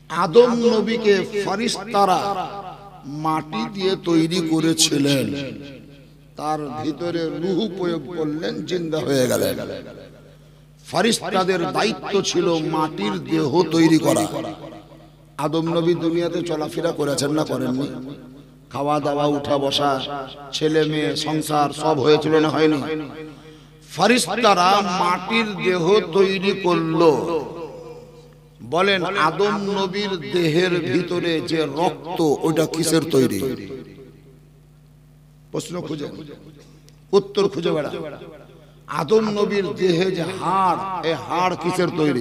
আদম নবীকে ফেরেশতারা মাটি দিয়ে তৈরি করেছিলেন, তার ভিতরে রূহ প্রয়োগ করলেন, জিন্দা হয়ে গেলেন। ফেরেশতাদের দায়িত্ব ছিল মাটির দেহ তৈরি করা। আদম নবী দুনিয়াতে চলাফেরা করেছেন না করেননি? খাওয়া দাওয়া, উঠা বসা, ছেলে মেয়ে, সংসার সব হয়েছিল না হয়নি? ফেরেশতারা মাটির দেহ তৈরি করলো। বলেন আদম নবীর দেহের ভিতরে যে রক্ত, ওটা কিসের তৈরি? প্রশ্ন খুঁজে, উত্তর খুঁজে বেড়া। আদম নবীর দেহে যে হাড়, এই হাড় কিসের তৈরি?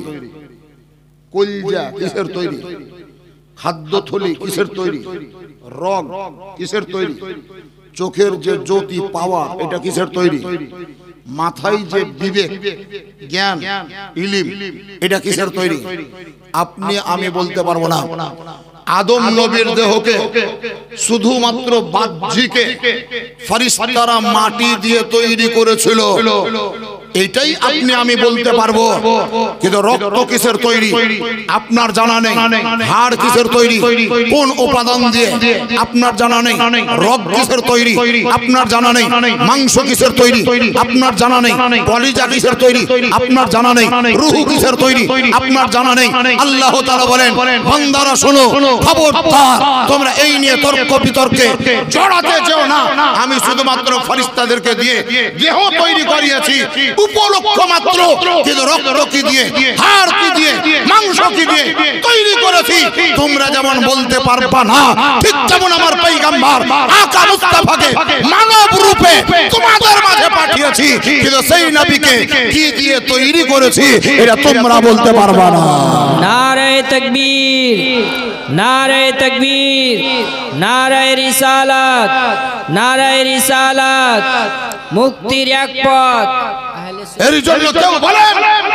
কলজা কিসের তৈরি? খাদ্যথলি কিসের তৈরি? রগ কিসের তৈরি? চোখের যে জ্যোতি পাওয়া, এটা কিসের তৈরি? মাথায় যে বিবেক, জ্ঞান, ইলম, এটা কিসের তৈরি? আপনি আমি বলতে পারবো না। আদম নবীর দেহকে শুধুমাত্র বাহ্যিকে ফেরেশতারা মাটি দিয়ে তৈরি করেছিল, এটাই আপনি আমি বলতে পারবো। কিন্তু রক্ত কিসের তৈরি আপনার জানা নেই, হাড় কিসের তৈরি, কোন উপাদান দিয়ে আপনার জানা নেই, রগ কিসের তৈরি আপনার জানা নেই, মাংস কিসের তৈরি আপনার জানা নেই, কলিজা কিসের তৈরি আপনার জানা নেই, রূহ কিসের তৈরি আপনার জানা নেই। আল্লাহ তাআলা বলেন, বান্দারা শোনো, খবরদার তোমরা এই নিয়ে তর্ক বিতর্কে জড়াতে যেও না। আমি শুধুমাত্র ফেরেশতাদেরকে দিয়ে দেহ তৈরি করিয়েছি, উপলক্ষ মাত্র। কিন্তু রক্ত কি দিয়ে, হাড় কি দিয়ে, মাংস কি দিয়ে তৈরি করেছি, তোমরা যেমন বলতে পারবা না, ঠিক যেমন আমার পয়গম্বর আকা মুস্তাফাকে মানব রূপে তোমাদের মাঝে পাঠিয়েছি, কিন্তু সেই নবীকে কি দিয়ে তৈরি করেছি, এটা তোমরা বলতে পারবা না। নারে তাকবীর, নারে তাকবীর, নারে রিসালাত, নারে রিসালাত, মুক্তির এক পথ। এর জন্য কেউ বলেন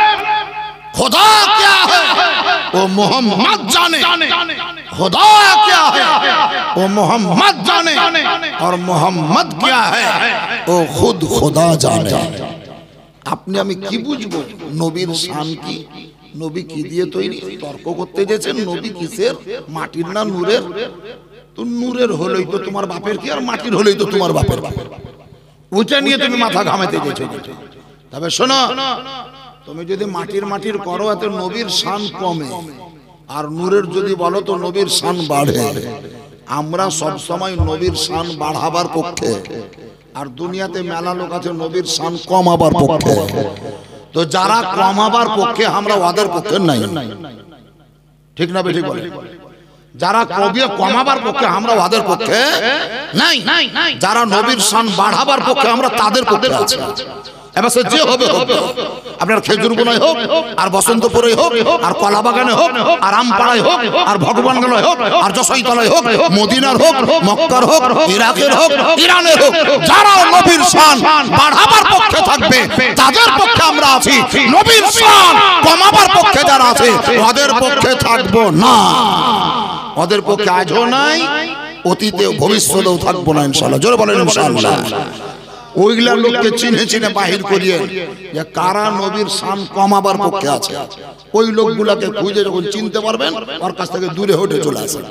खुदा क्या है वो मोहम्मद जाने, खुदा क्या है वो मोहम्मद जाने, और मोहम्मद क्या है वो खुद खुदा जाने। আপনি আমি কি বুঝবো নবীর শান কি, নবী কি দিয়ে তৈরি? তর্ক করতে গেছেন নবী কিসের, মাটির না নূরের? তো নূরের হলেই তো তোমার বাপের কি, আর মাটির হলেই তো তোমার বাপের। ওইটা নিয়ে তুমি মাথা ঘামাতে গেছো। তবে শোনো, তুমি যদি মাটির করো, এত নবীর শান কমে, আর নূরের যদি বলো তো নবীর শান বাড়ে। আমরা সব সময় নবীর শান বাড়াবার পক্ষে, আর দুনিয়াতে মেলা লোক আছে নবীর শান কমাবার পক্ষে। তো যারা কমাবার পক্ষে, আমরা ওদের পক্ষে নাই। ঠিক না বেঠিক বলে? যারা কবিয়ে কমাবার পক্ষে, আমরা ওদের পক্ষে নাই। যারা নবীর শান বাড়াবার পক্ষে, আমরা তাদের পক্ষে আছি। এবার যে হবে হবে, আপনার খেজুর বোনাই হোক, আর বসন্তপুরে হোক, আর কলাবাগানে হোক, আর আমপাড়ায় হোক, আর ভগবানগঞ্জে হোক, আর যশোরতলায় হোক, মদিনার হোক, মক্কার হোক, ইরাকের হোক, ইরানের হোক, যারা নবীর শান বাড়াবার পক্ষে থাকবে, তাদের পক্ষে আমরা আছি। নবীর শান কমাবার পক্ষে যারা আছে, ওদের পক্ষে থাকবো না। ওদের পক্ষে আজও নাই, অতীতে ভবিষ্যতেও থাকবো না ইনশাআল্লাহ। জোরে বলেন ইনশাআল্লাহ। ওইগুলা লোককে চিনে চিনে বাহির করিয়ে যে কারা নবীর শান কমাবার পক্ষে আছে, ওই লোকগুলাকে খুঁজে যখন চিনতে পারবেন, ওর কাছ থেকে দূরে হটে চলে আসেন।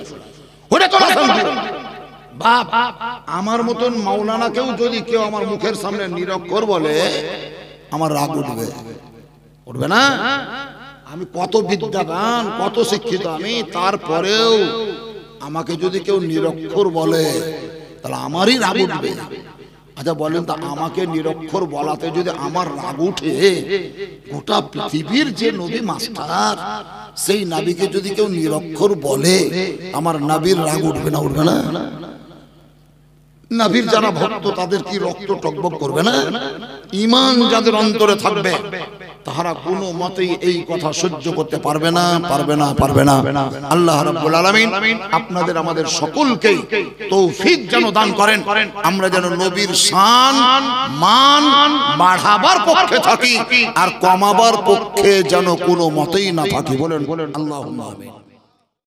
বাপ আমার মতন মাওলানা কেউ যদি কেউ আমার মুখের সামনে নিরক্ষর বলে, আমার রাগ উঠবে, উঠবে না? আমি কত বিদ্যাবান, কত শিক্ষিত আমি, তারপরেও আমাকে যদি কেউ নিরক্ষর বলে, তাহলে আমারই রাগ উঠবে। আচ্ছা বলেন তো, আমাকে নিরক্ষর বলাতে যদি আমার রাগ উঠে, গোটা পৃথিবীর যে নবী মাস্টার, সেই নবীকে যদি কেউ নিরক্ষর বলে, আমার নবীর রাগ উঠবে না? উঠবে না? নবীর যারা ভক্ত, তাদের কি রক্ত টকবক করবে না? ঈমান যাদের অন্তরে থাকবে, তারা কোনো মতেই এই কথা সহ্য করতে পারবে না, পারবে না, পারবে না। আল্লাহ রাব্বুল আলামিন আপনাদের আমাদের সকলকে তৌফিক যেন দান করেন, আমরা যেন নবীর শান মান বাড়াবার পক্ষে থাকি, আর কমাবার পক্ষে যেন কোনো মতেই না থাকি। বলেন আল্লাহুম্মা আমিন।